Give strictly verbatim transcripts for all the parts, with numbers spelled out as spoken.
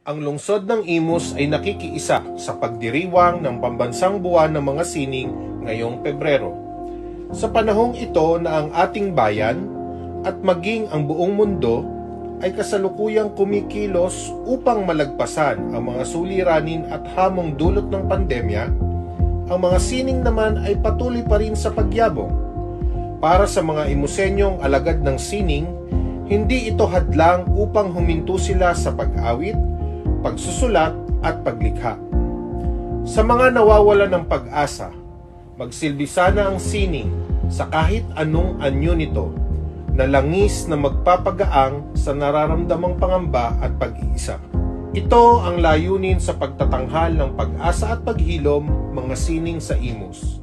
Ang lungsod ng Imus ay nakikiisa sa pagdiriwang ng pambansang buwan ng mga sining ngayong Pebrero. Sa panahong ito na ang ating bayan at maging ang buong mundo ay kasalukuyang kumikilos upang malagpasan ang mga suliranin at hamong dulot ng pandemya, ang mga sining naman ay patuloy pa rin sa pagyabong. Para sa mga Imusenyong alagad ng sining, hindi ito hadlang upang huminto sila sa pag-awit, pagsusulat at paglikha. Sa mga nawawala ng pag-asa, magsilbi sana ang sining sa kahit anong anyo nito na langis na magpapagaang sa nararamdamang pangamba at pag-iisa. Ito ang layunin sa pagtatanghal ng pag-asa at paghilom, mga sining sa Imus.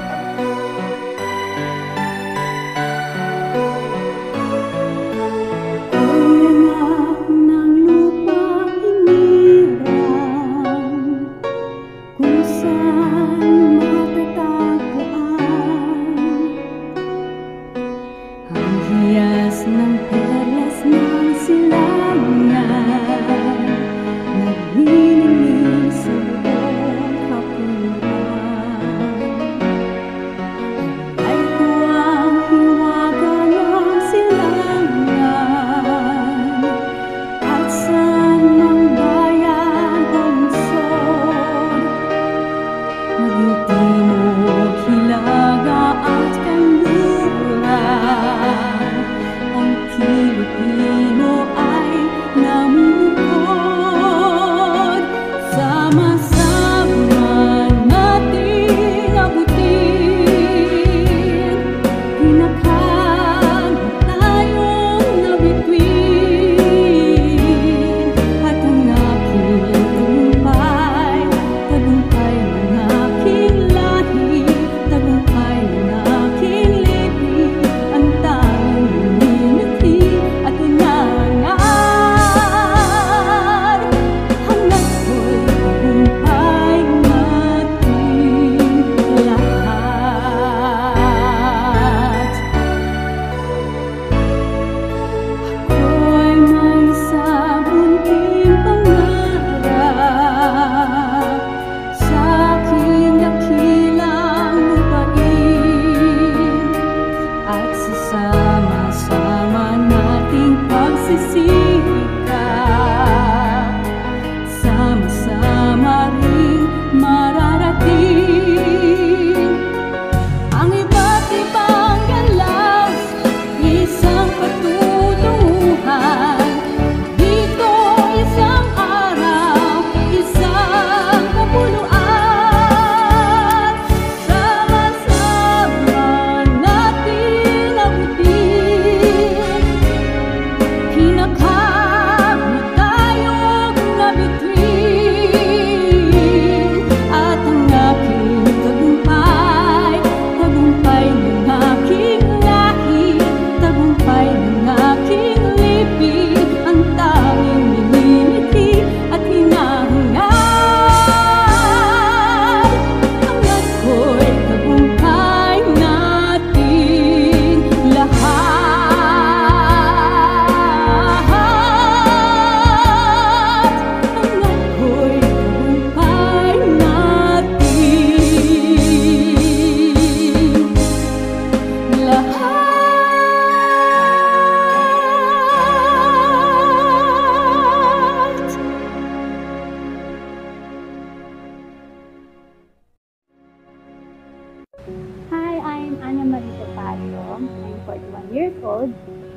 Years old.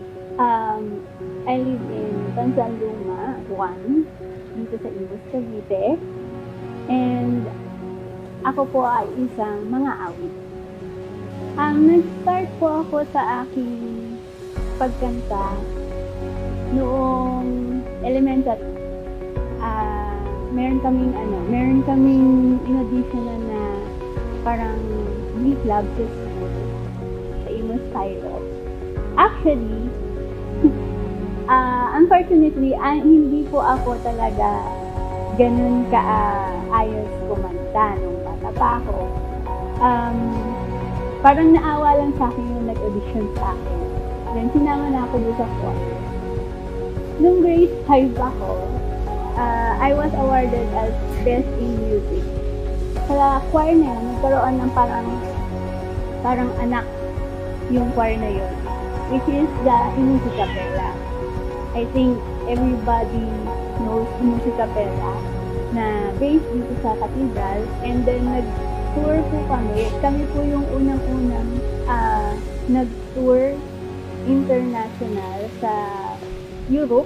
Um, I live in Tanzaluma, one, dito sa Imus, Cavite. And ako po ay isang mga awit. Um, nag-start po ako sa aking pagkanta noong elementary. Uh, meron kaming ano, meron kaming in-audition na, na parang Glee Club sa Imus, Cairo. Actually, uh, unfortunately, uh, hindi po ako talaga ganun ka-ayos kumanta nung bata pa ako. Um, parang naawa lang sa akin yung nag-audition sa akin. Then, sinama na ako doon sa choir. Nung grade five ako, uh, I was awarded as Best in Music. Sa choir na yun, nagkaroon ng parang parang anak yung choir na yun, which is the Imus Capella. I think everybody knows Imus Capella na based dito sa cathedral, and then nag-tour po kami. Kami po yung unang-unang uh, nag-tour international sa Europe.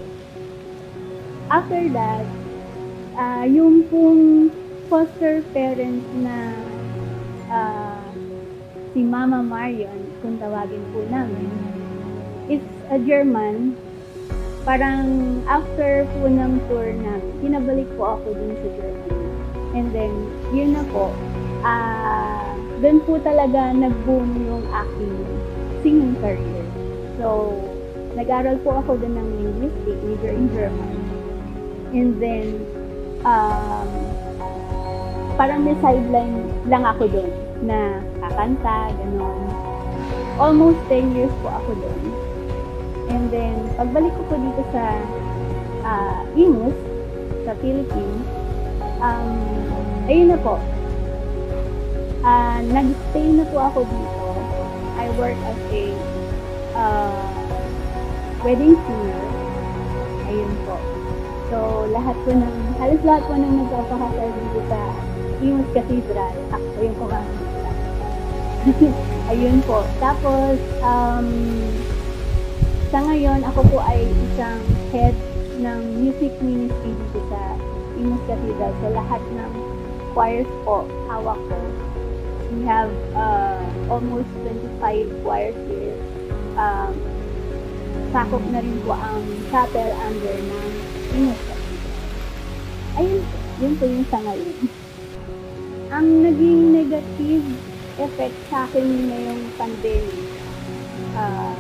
After that, uh, yung pong foster parents na uh, si Mama Marion, kung tawagin po namin, is a German. Parang after po ng tour namin, pinabalik po ako dun sa Germany. And then, yun na po, uh, dun po talaga nag-boom yung aking singing career. So, nag-aral po ako dun ng linguistic, major in German. And then, um, parang may sideline lang ako dun na kakanta, gano'n. Almost ten years po ako dun. And then, pagbalik ko po dito sa uh, Imus, sa Philippines, um, ayun na po. Uh, nag-stay na po ako dito. I work as a uh, wedding singer. Ayun po. So, lahat po ng, halos lahat po ng nagpapakasal dito sa Imus Cathedral, ako yung kumamita. Ayun po. Tapos, um, sa ngayon, ako po ay isang head ng music ministry dito sa Imus Cathedral. So, lahat ng choirs po, hawak ko. We have uh, almost twenty-five choirs here. Um, sakop na rin po ang chapel under ng Imus Cathedral. Ayun po, yun po yung sa ngayon. Ang naging negative effect sa akin ngayong pandemic, uh,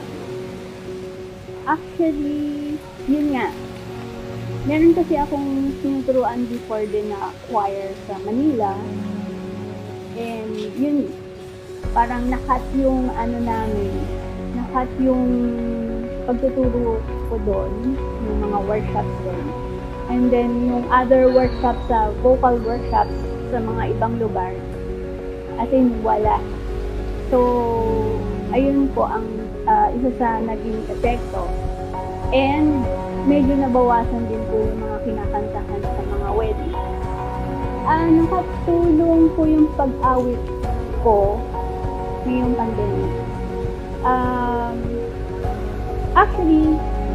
actually, yun nga. Meron kasi akong sinuturuan before din na choir sa Manila. And yun, parang nakat yung ano namin, nakat yung pagtuturo ko doon, yung mga workshops doon. And then yung other workshops sa vocal workshops sa mga ibang lugar, as in wala. So, ayun po ang uh, isa sa naging epekto. And medyo nabawasan din po yung mga kinakantahan sa mga wedding. Uh, nakatulong po yung pag-awit ko ngayong pandemic. Um, actually,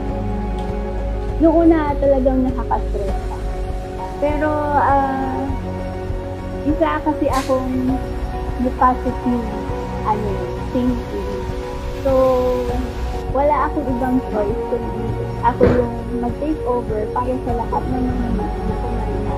noong una talagang nakaka-stress pa. Pero, uh, isa kasi akong positive ano, thinking. So, wala akong ibang choice kundi ako yung mag-take over para sa lahat ng mga mga kumanta.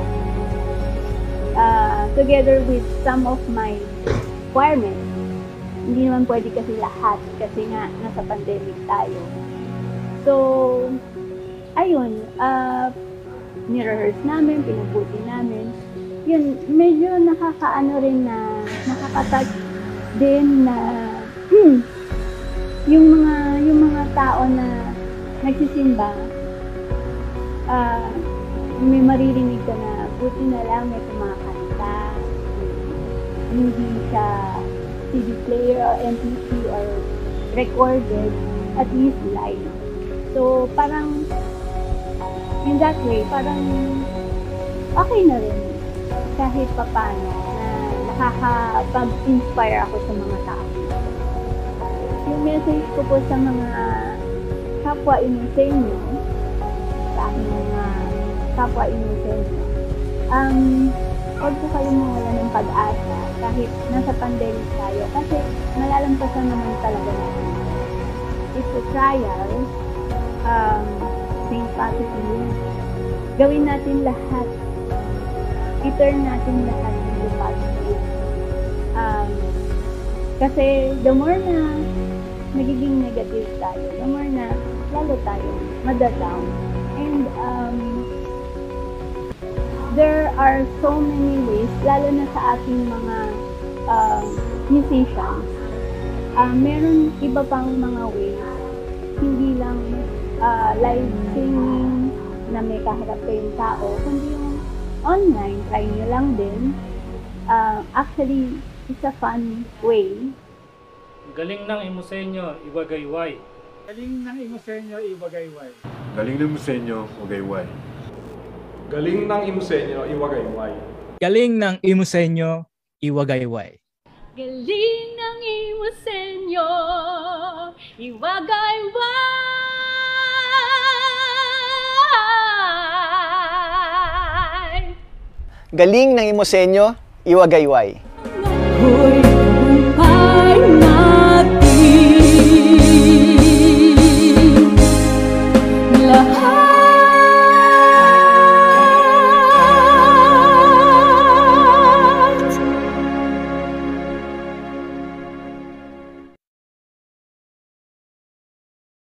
Uh, together with some of my requirements. Hindi naman pwede kasi lahat kasi nga nasa pandemic tayo. So, ayun, uh, ni-rehearse namin, pinabuti namin. Yun, medyo nakakaano rin na nakakatouch din na hmm, yung mga yung mga tao na nagsisimba, uh, may maririnig ka na buti na lang may kumakanta, hindi siya C D player or M P three or recorded, at least live. So parang in that way, parang okay na rin kahit papano na nakakapag-inspire ako sa mga tao. Yung message ko po sa mga kapwa Imusenyo, sa aking mga kapwa Imusenyo, um, huwag po kayong mawala ng pag-asa kahit nasa pandemic tayo kasi malalampasan naman talaga natin. It's a trial, um, think positive, gawin natin lahat, i-turn natin lahat into positive. Um, kasi the more na nagiging negative tayo, the more na lalo tayo madadown. And um, there are so many ways, lalo na sa ating mga uh, musicians, uh, meron iba pang mga ways, hindi lang uh, live singing, na may kaharap kayong tao, kundi yung online, try nyo lang din. Uh, actually, it's a fun way. Galing ng Imusenyo, Iwagayway. Galing ng Imusenyo, Iwagayway. Galing ng Imusenyo, Iwagayway. Galing ng Imusenyo, Iwagayway. Galing ng Imusenyo, Iwagayway. Galing ng Imusenyo, Iwagayway. Galing ng Imusenyo, Iwagayway. Hoy,